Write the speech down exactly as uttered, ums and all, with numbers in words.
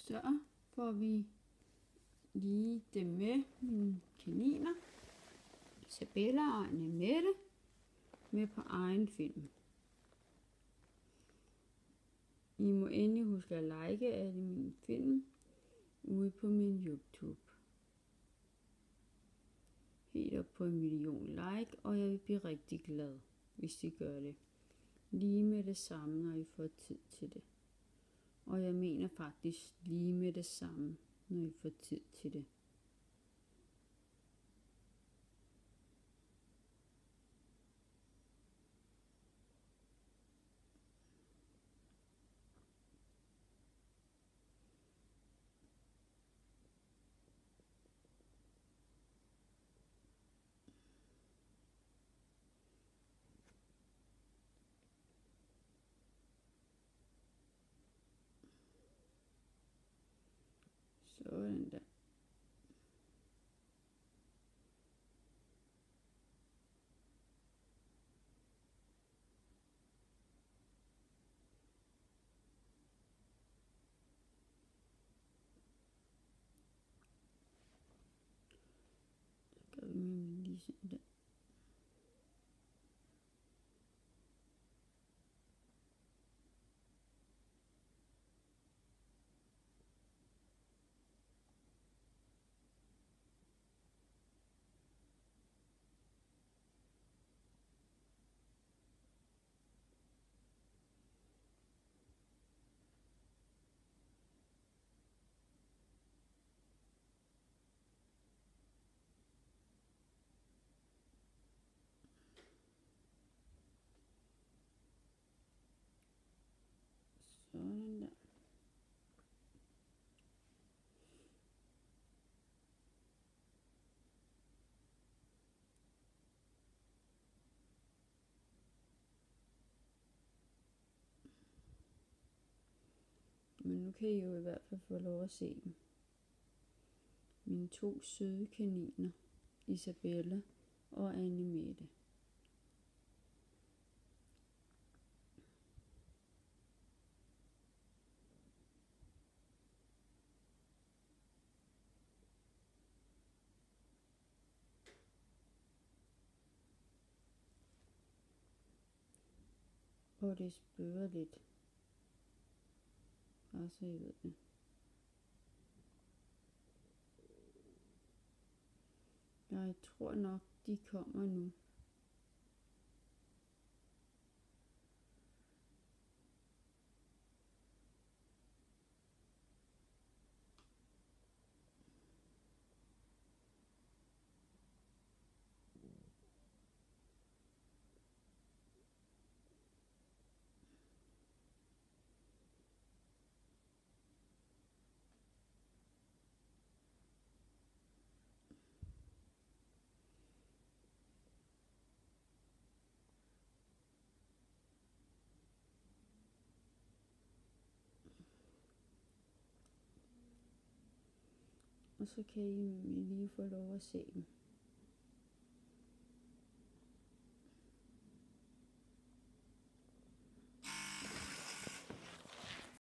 Så får vi lige det med mine kaniner. Isabella og Annemette med på egen film. I må endelig huske at like alle mine film ude på min YouTube. Helt op på en million like, og jeg vil blive rigtig glad, hvis I gør det. Lige med det samme, når I får tid til det. Og jeg mener faktisk lige med det samme, når I får tid til det. Sådan der. Så gør vi med lige sådan der. Sådan der. Men nu kan I jo i hvert fald få lov at se dem. Mine to søde kaniner, Isabella og Annemette. Og det spørger lidt. Bare så I ved det. Jeg tror nok, de kommer nu. Og så kan I lige få lov at se dem.